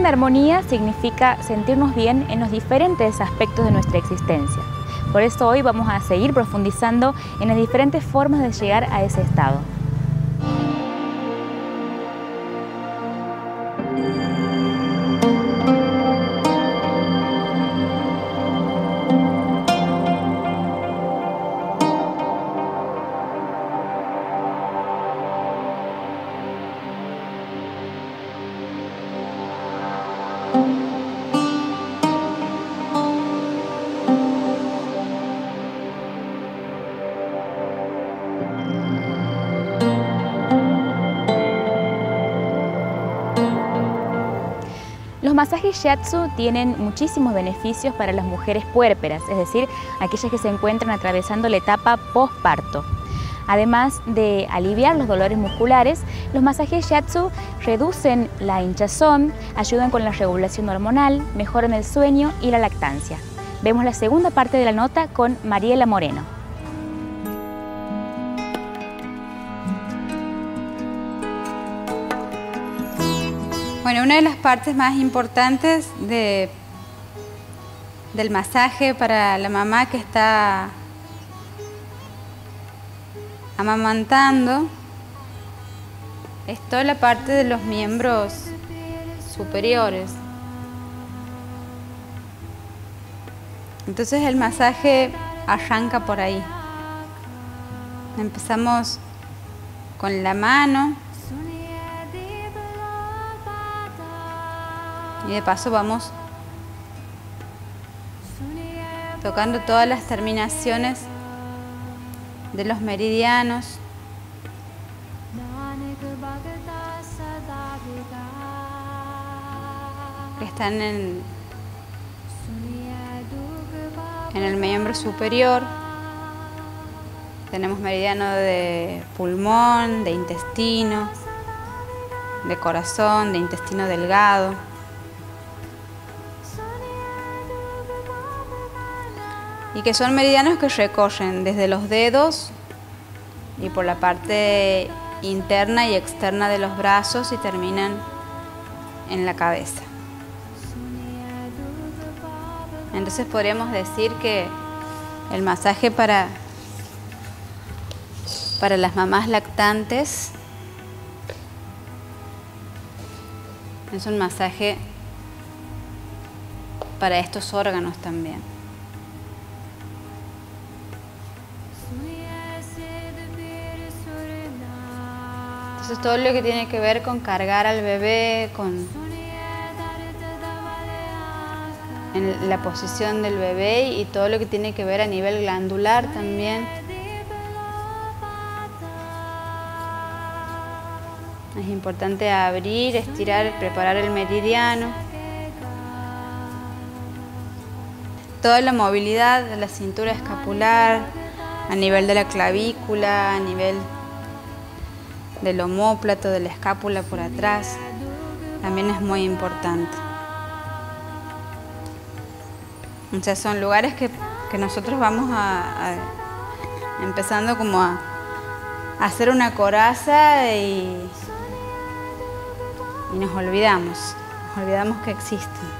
la armonía significa sentirnos bien en los diferentes aspectos de nuestra existencia. Por eso hoy vamos a seguir profundizando en las diferentes formas de llegar a ese estado. Los masajes shiatsu tienen muchísimos beneficios para las mujeres puérperas, es decir, aquellas que se encuentran atravesando la etapa postparto. Además de aliviar los dolores musculares, los masajes shiatsu reducen la hinchazón, ayudan con la regulación hormonal, mejoran el sueño y la lactancia. Vemos la segunda parte de la nota con Mariela Moreno. Bueno, una de las partes más importantes del masaje para la mamá que está amamantando es toda la parte de los miembros superiores. Entonces el masaje arranca por ahí. Empezamos con la mano. Y de paso vamos tocando todas las terminaciones de los meridianos. Que están en el miembro superior. Tenemos meridiano de pulmón, de intestino, de corazón, de intestino delgado. Y que son meridianos que recorren desde los dedos y por la parte interna y externa de los brazos y terminan en la cabeza. Entonces podríamos decir que el masaje para las mamás lactantes es un masaje para estos órganos también. Entonces todo lo que tiene que ver con cargar al bebé, en la posición del bebé y todo lo que tiene que ver a nivel glandular también. Es importante abrir, estirar, preparar el meridiano. Toda la movilidad de la cintura escapular, a nivel de la clavícula, a nivel del omóplato, de la escápula por atrás, también es muy importante. O sea, son lugares que nosotros vamos empezando como a hacer una coraza y nos olvidamos que existen.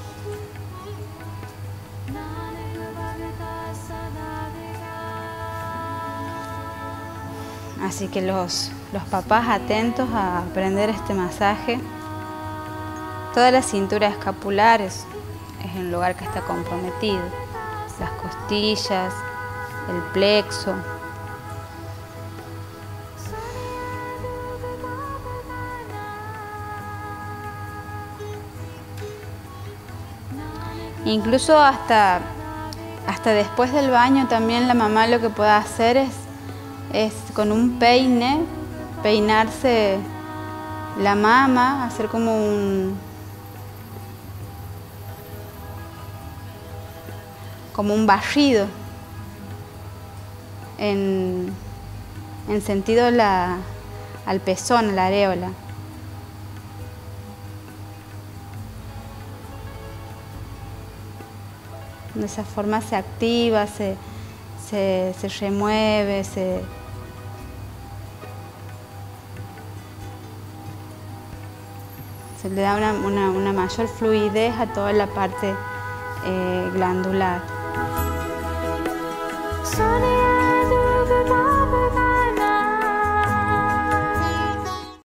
Así que los papás atentos a aprender este masaje. Toda la cintura escapular es un lugar que está comprometido. Las costillas, el plexo. Incluso hasta después del baño también la mamá lo que puede hacer es con un peine, peinarse la mama, hacer como un barrido en sentido al pezón, a la areola. De esa forma se activa, se remueve, Se le da una mayor fluidez a toda la parte glandular.